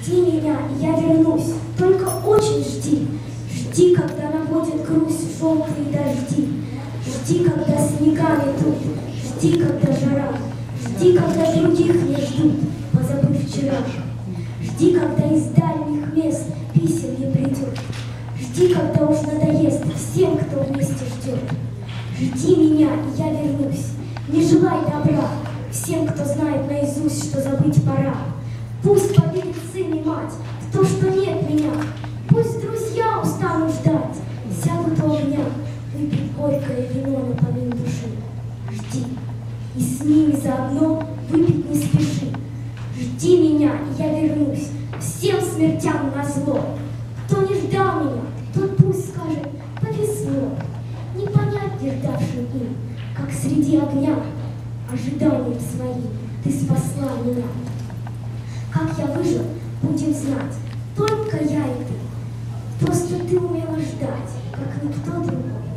Жди меня, и я вернусь, только очень жди. Жди, когда наводит грусть желтые дожди. Жди, когда снега метут, жди, когда жара. Жди, когда других не ждут, позабыв вчера. Жди, когда из дальних мест писем не придет. Жди, когда уж надоест всем, кто вместе ждет. Жди меня, и я вернусь, не желай добра всем, кто знает наизусть, что забыть пора. Пусть поверит сын и мать в то, что нет меня. Пусть друзья устанут ждать, сядут у огня, выпить горькое вино на помин души. Жди, и с ними заодно выпить не спеши. Жди меня, и я вернусь, всем смертям назло. Кто не ждал меня, тот пусть скажет: повезло. Не понять не ждавшим им, как среди огня ожиданием своим ты спасла меня. Как я выжил, будем знать, только я и ты. Просто ты умела ждать, как никто другой.